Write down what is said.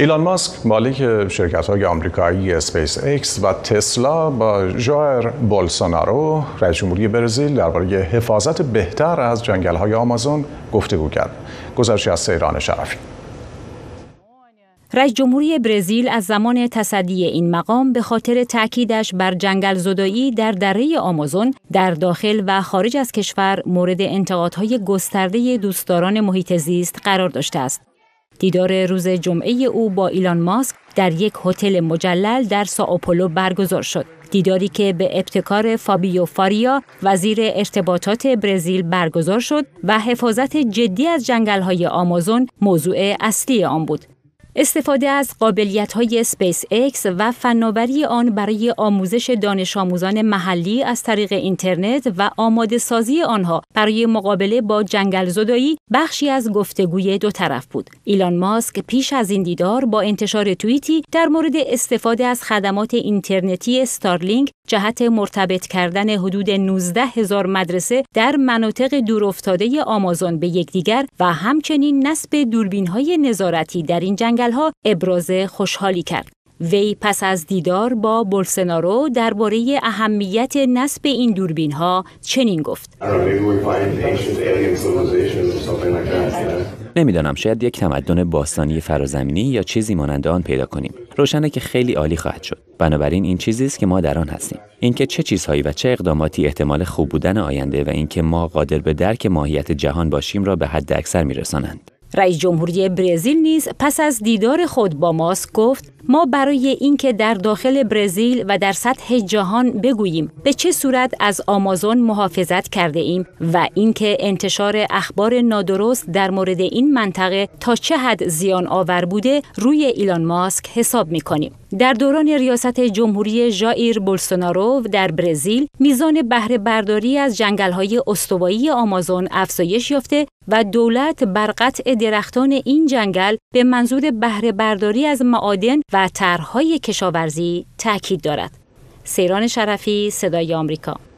ایلان ماسک مالک شرکت‌های آمریکایی اسپیس ایکس و تسلا با ژائر بولسونارو رئیس جمهوری برزیل درباره حفاظت بهتر از جنگل‌های آمازون گفتگو کرد. گزارشی از سیران شرفی. رئیس جمهوری برزیل از زمان تصدی این مقام به خاطر تأکیدش بر جنگل زدایی در دره آمازون در داخل و خارج از کشور مورد انتقادهای گسترده دوستداران محیط زیست قرار داشته است. دیدار روز جمعه او با ایلان ماسک در یک هتل مجلل در سائوپولو برگزار شد. دیداری که به ابتکار فابیو فاریا وزیر ارتباطات برزیل برگزار شد و حفاظت جدی از جنگل‌های آمازون موضوع اصلی آن بود. استفاده از قابلیت‌های اسپیس ایکس و فناوری آن برای آموزش دانش آموزان محلی از طریق اینترنت و آماده سازی آنها برای مقابله با جنگل زدایی بخشی از گفتگوی دو طرف بود. ایلان ماسک پیش از این دیدار با انتشار توییتی در مورد استفاده از خدمات اینترنتی استارلینک جهت مرتبط کردن حدود 19,000 مدرسه در مناطق دورافتاده آمازون به یکدیگر و همچنین نصب دوربین‌های نظارتی در این جنگل‌ها ابراز خوشحالی کرد. وی پس از دیدار با بولسونارو درباره اهمیت نصب این دوربین‌ها چنین گفت: نمیدانم، شاید یک تمدن باستانی فرازمینی یا چیزی مانند آن پیدا کنیم. روشنه که خیلی عالی خواهد شد. بنابراین این چیزی است که ما در آن هستیم. اینکه چه چیزهایی و چه اقداماتی احتمال خوب بودن آینده و اینکه ما قادر به درک ماهیت جهان باشیم را به حد اکثر می‌رسانند. رئیس جمهوری برزیل نیز پس از دیدار خود با ماسک گفت: ما برای اینکه در داخل برزیل و در سطح جهان بگوییم به چه صورت از آمازون محافظت کرده ایم و اینکه انتشار اخبار نادرست در مورد این منطقه تا چه حد زیان آور بوده روی ایلان ماسک حساب می‌کنیم. در دوران ریاست جمهوری ژائیر بولسونارو در برزیل میزان بهره برداری از جنگل‌های استوایی آمازون افزایش یافته و دولت بر قطع درختان این جنگل به منظور بهره برداری از معادن و طرح‌های کشاورزی تاکید دارد. سیران شرفی، صدای آمریکا.